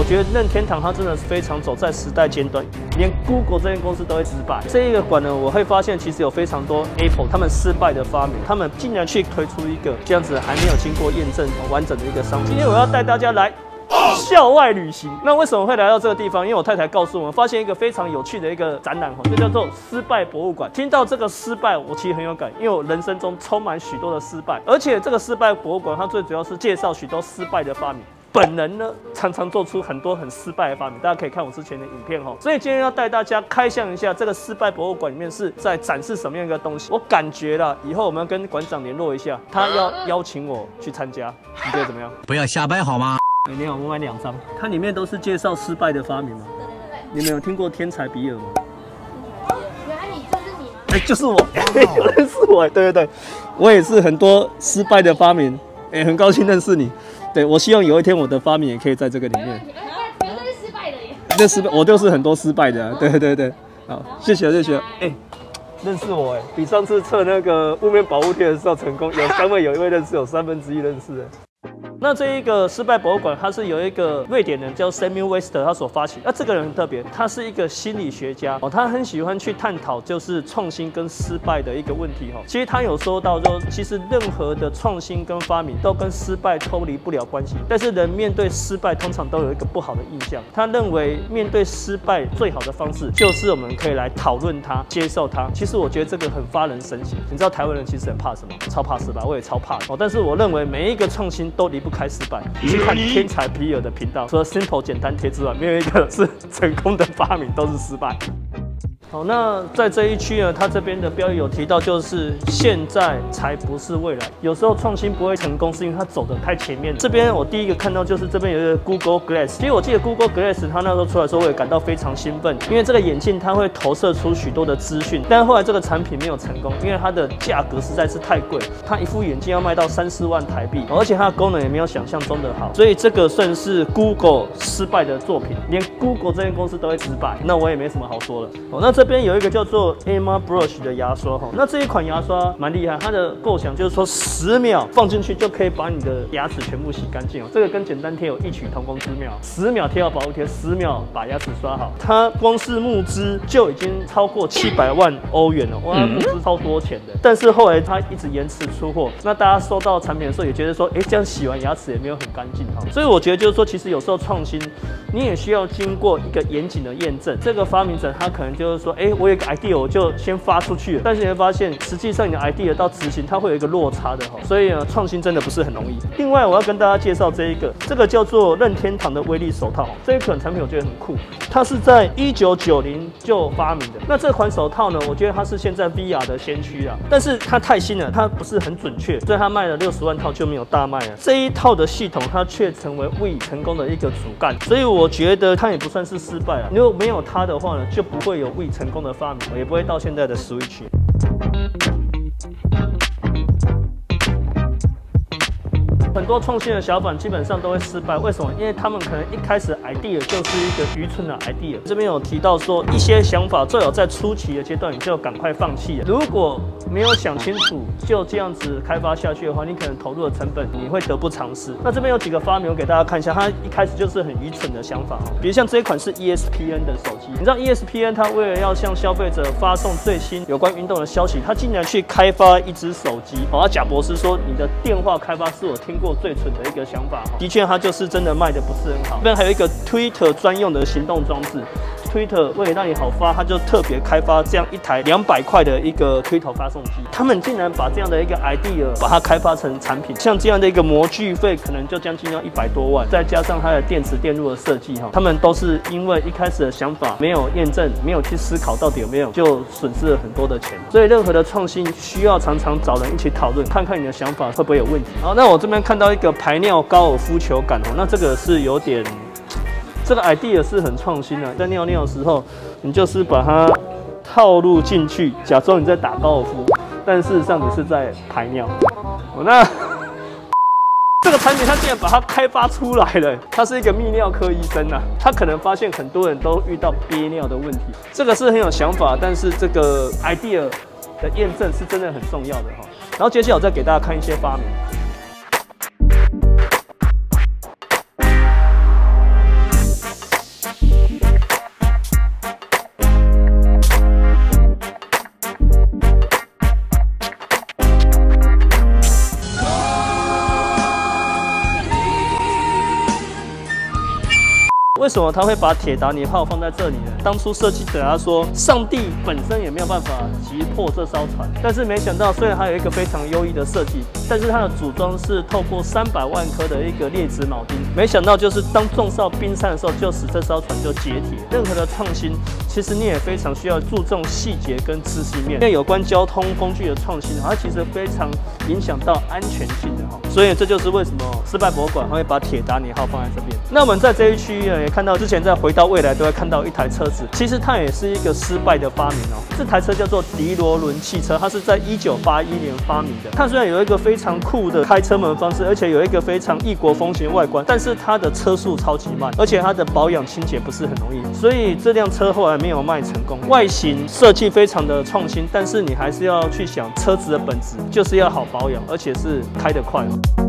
我觉得任天堂它真的是非常走在时代尖端，连 Google 这间公司都会失败。这一个馆呢，我会发现其实有非常多 Apple 他们失败的发明，他们竟然去推出一个这样子还没有经过验证完整的一个商品。今天我要带大家来校外旅行。那为什么会来到这个地方？因为我太太告诉我们，发现一个非常有趣的一个展览，就叫做失败博物馆。听到这个失败，我其实很有感，因为我人生中充满许多的失败，而且这个失败博物馆它最主要是介绍许多失败的发明。本人呢，常常做出很多很失败的发明，大家可以看我之前的影片哦。所以今天要带大家开箱一下这个失败博物馆里面是在展示什么样一个东西。我感觉啦，以后我们要跟馆长联络一下，他要邀请我去参加，你觉得怎么样？ 不要瞎掰好吗？ 你好，我买2张，它里面都是介绍失败的发明吗？对。你们有听过天才比尔吗？ 原来你就是你吗？ 哎，就是我，有认识我，对对对，我也是很多失败的发明，哎，很高兴认识你。对，我希望有一天我的发明也可以在这个里面。 你们都是失败的耶。 这失败，我就是很多失败的、啊，对对对。好，谢谢谢谢。哎，认识我哎，比上次测那个雾面保护贴的时候成功，有一位认识，有1/3认识的。那这一个失败博物馆，它是由一个瑞典人叫 Samuel Wester 他所发起。那这个人很特别，他是一个心理学家哦，他很喜欢去探讨就是创新跟失败的一个问题哦。其实他有说到说，其实任何的创新跟发明都跟失败脱离不了关系。但是人面对失败，通常都有一个不好的印象。他认为面对失败最好的方式，就是我们可以来讨论它、接受它。其实我觉得这个很发人深省。你知道台湾人其实很怕什么？超怕失败，我也超怕哦。但是我认为每一个创新都离不开失败。你去看天才比尔的频道，除了 Simple 简单贴之外，没有一个是成功的发明，都是失败。好，那在这一区呢，它这边的标语有提到，就是现在才不是未来。有时候创新不会成功，是因为它走得太前面了。这边我第一个看到就是这边有一个 Google Glass。其实我记得 Google Glass 它那时候出来的时候，我也感到非常兴奋，因为这个眼镜它会投射出许多的资讯。但后来这个产品没有成功，因为它的价格实在是太贵，它一副眼镜要卖到3-4万台币，而且它的功能也没有想象中的好，所以这个算是 Google 失败的作品，连 Google 这间公司都会失败，那我也没什么好说了。哦，那这边有一个叫做 Emma Brush 的牙刷哈，那这一款牙刷蛮厉害，它的构想就是说10秒放进去就可以把你的牙齿全部洗干净哦，这个跟简单贴有异曲同工之妙。10秒贴好保护贴，10秒把牙齿刷好，它光是募资就已经超过700万欧元了，哇，募资超多钱的。但是后来它一直延迟出货，那大家收到产品的时候也觉得说，哎，这样洗完牙齿也没有很干净哈。所以我觉得就是说，其实有时候创新你也需要经过一个严谨的验证。这个发明者他可能就是说，哎，我有一个 idea 我就先发出去了，但是你会发现实际上你的 idea 到执行它会有一个落差的哈，所以呢创新真的不是很容易。另外我要跟大家介绍这个叫做任天堂的威力手套，这一款产品我觉得很酷，它是在1990就发明的。那这款手套呢，我觉得它是现在 VR 的先驱啊，但是它太新了，它不是很准确，所以它卖了60万套就没有大卖了。这一套的系统它却成为 Wii 成功的一个主干，所以我觉得它也不算是失败了。如果没有它的话呢，就不会有 Wii 成功的发明，也不会到现在的 Switch。很多创新的小版基本上都会失败，为什么？因为他们可能一开始 idea 就是一个愚蠢的 idea。这边有提到说，一些想法最好在初期的阶段你就赶快放弃了。如果没有想清楚就这样子开发下去的话，你可能投入的成本你会得不偿失。那这边有几个发明，我给大家看一下，它一开始就是很愚蠢的想法，比如像这一款是 ESPN 的手机，你知道 ESPN 它为了要向消费者发送最新有关运动的消息，它竟然去开发一只手机。好，贾博士说你的电话开发是我听过最蠢的一个想法，的确它就是真的卖的不是很好。这边还有一个 Twitter 专用的行动装置。Twitter 为了让你好发，它就特别开发这样一台200块的一个 Twitter 发送机。他们竟然把这样的一个 idea 把它开发成产品，像这样的一个模具费可能就将近要100多万，再加上它的电池电路的设计哈，他们都是因为一开始的想法没有验证，没有去思考到底有没有，就损失了很多的钱。所以任何的创新需要常常找人一起讨论，看看你的想法会不会有问题。好，那我这边看到一个排尿高尔夫球杆哦，那这个是有点。这个 idea 是很创新的，在尿尿的时候，你就是把它套入进去，假装你在打高尔夫，但事实上你是在排尿。那这个产品它竟然把它开发出来了，他是一个泌尿科医生啊，他可能发现很多人都遇到憋尿的问题，这个是很有想法，但是这个 idea 的验证是真的很重要的哈。然后接下来我再给大家看一些发明。 为什么他会把铁达尼号放在这里呢？当初设计者他说，上帝本身也没有办法击破这艘船，但是没想到，虽然它有一个非常优异的设计，但是它的组装是透过300万颗的一个劣质铆钉，没想到就是当撞上冰山的时候，就使这艘船就解体。任何的创新，其实你也非常需要注重细节跟知识面，因为有关交通工具的创新，它其实非常影响到安全性的哈。所以这就是为什么失败博物馆会把铁达尼号放在这边。那我们在这一区域也看到，之前在回到未来都会看到一台车子，其实它也是一个失败的发明哦。这台车叫做迪罗伦汽车，它是在1981年发明的。它虽然有一个非常酷的开车门方式，而且有一个非常异国风情的外观，但是它的车速超级慢，而且它的保养清洁不是很容易，所以这辆车后来没有卖成功。外形设计非常的创新，但是你还是要去想车子的本质就是要好保养，而且是开得快。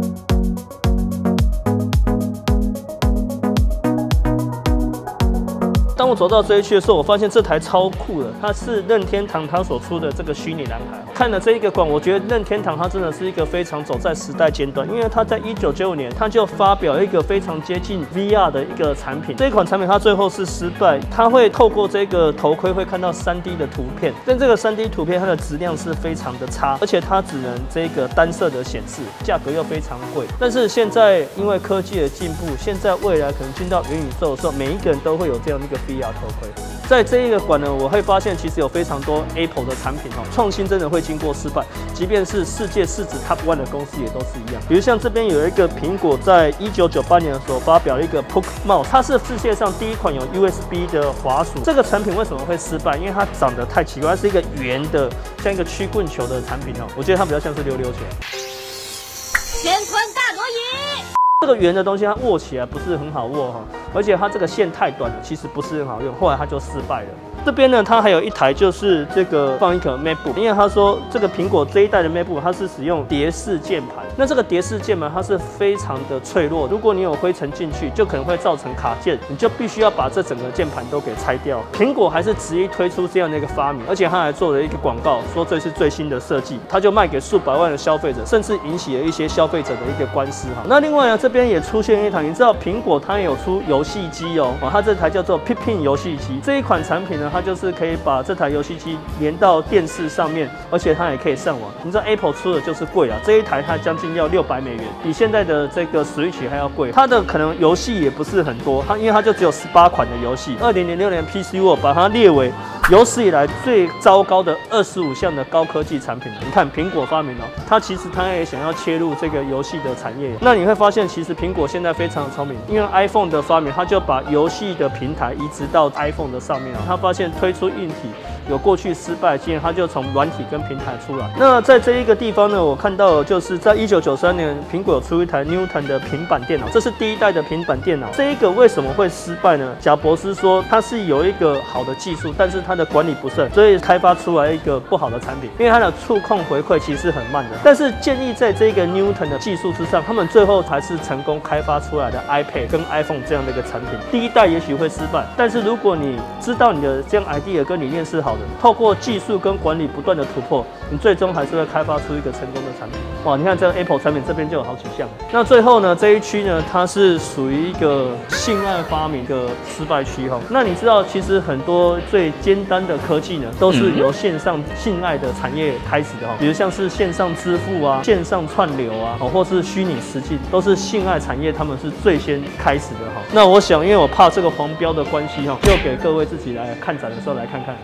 当我走到这一区的时候，我发现这台超酷的，它是任天堂它所出的这个虚拟男孩。看了这一个馆，我觉得任天堂它真的是一个非常走在时代尖端，因为它在1995年它就发表一个非常接近 VR 的一个产品。这一款产品它最后是失败，它会透过这个头盔会看到3D 的图片，但这个3D 图片它的质量是非常的差，而且它只能这个单色的显示，价格又非常贵。但是现在因为科技的进步，现在未来可能进到元宇宙的时候，每一个人都会有这样的一个 VR 头盔。在这一个馆呢，我会发现其实有非常多 Apple 的产品哦，创新真的会经过失败，即便是世界市值 Top 1的公司也都是一样。比如像这边有一个苹果在1998年的时候发表了一个 Poke Mouse， 它是世界上第一款有 USB 的滑鼠。这个产品为什么会失败？因为它长得太奇怪，它是一个圆的，像一个曲棍球的产品哦。我觉得它比较像是溜溜球。 乾坤大挪移。 这个圆的东西它握起来不是很好握哈，而且它这个线太短了，其实不是很好用，后来它就失败了。这边呢，它还有一台就是这个放一个 MacBook， 因为他说这个苹果这一代的 MacBook 它是使用蝶式键盘，那这个蝶式键盘它是非常的脆弱，如果你有灰尘进去，就可能会造成卡键，你就必须要把这整个键盘都给拆掉。苹果还是执意推出这样的一个发明，而且他还做了一个广告，说这是最新的设计，他就卖给数百万的消费者，甚至引起了一些消费者的一个官司哈。那另外呢，这边也出现一台，你知道苹果它也有出游戏机哦，它这台叫做 Pippin 游戏机，这一款产品呢，它就是可以把这台游戏机连到电视上面，而且它也可以上网。你知道 Apple 出的就是贵啊，这一台它将近要$600，比现在的这个 Switch 还要贵。它的可能游戏也不是很多，因为它就只有18款的游戏。2006年 PC World 把它列为有史以来最糟糕的25项的高科技产品。你看苹果发明了，它其实它也想要切入这个游戏的产业。那你会发现，其实苹果现在非常聪明，因为 iPhone 的发明，它就把游戏的平台移植到 iPhone 的上面了。它发现推出硬体有过去失败的经验，它就从软体跟平台出来。那在这一个地方呢，我看到就是在1993年，苹果有出一台 Newton 的平板电脑，这是第一代的平板电脑。这一个为什么会失败呢？贾伯斯说它是有一个好的技术，但是它的管理不慎，所以开发出来一个不好的产品。因为它的触控回馈其实很慢的，但是建立在这个 Newton 的技术之上，他们最后还是成功开发出来的 iPad 跟 iPhone 这样的一个产品。第一代也许会失败，但是如果你知道你的这样 idea 跟理念是好的，透过技术跟管理不断的突破，你最终还是会开发出一个成功的产品。哇，你看这个 Apple 产品这边就有好几项。那最后呢，这一区呢，它是属于一个性爱发明的失败区哈。那你知道，其实很多最简单的科技呢，都是由线上性爱的产业开始的哈。比如像是线上支付啊、线上串流啊，或是虚拟实境，都是性爱产业他们是最先开始的哈。那我想，因为我怕这个黄标的关系哈，就给各位自己来看展的时候来看看。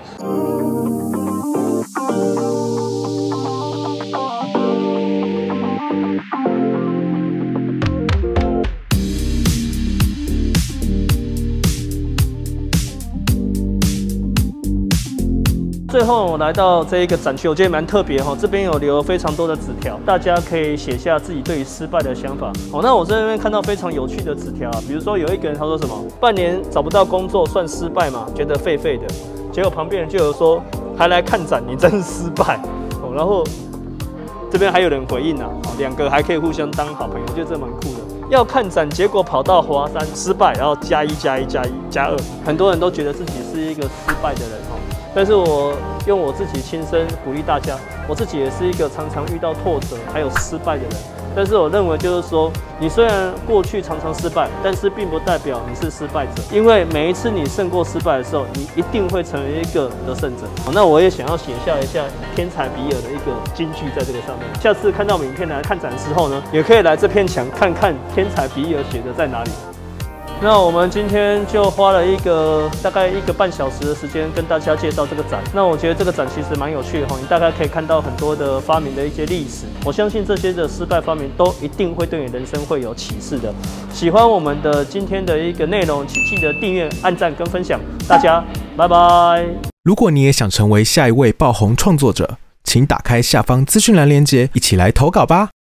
最后我来到这一个展区，我觉得蛮特别哈，这边有留非常多的纸条，大家可以写下自己对于失败的想法。那我在这边看到非常有趣的纸条，比如说有一个人他说什么，半年找不到工作算失败吗？觉得废废的。结果旁边人就有说，还来看展，你真是失败。然后这边还有人回应啊，两个还可以互相当好朋友，我觉得这蛮酷的。要看展，结果跑到华山失败，然后+1+1+2，很多人都觉得自己是一个失败的人哈。但是我用我自己亲身鼓励大家，我自己也是一个常常遇到挫折还有失败的人。 但是我认为就是说，你虽然过去常常失败，但是并不代表你是失败者，因为每一次你胜过失败的时候，你一定会成为一个得胜者。那我也想要写下一下天才比尔的一个金句在这个上面。下次看到我们影片来看展的时候呢，也可以来这片墙看看天才比尔写的在哪里。那我们今天就花了大概1个半小时的时间跟大家介绍这个展。那我觉得这个展其实蛮有趣的哈，你大概可以看到很多的发明的一些历史。我相信这些的失败发明都一定会对你人生会有启示的。喜欢我们的今天的一个内容，请记得订阅、按赞跟分享。大家拜拜。 如果你也想成为下一位爆红创作者，请打开下方资讯栏连结，一起来投稿吧。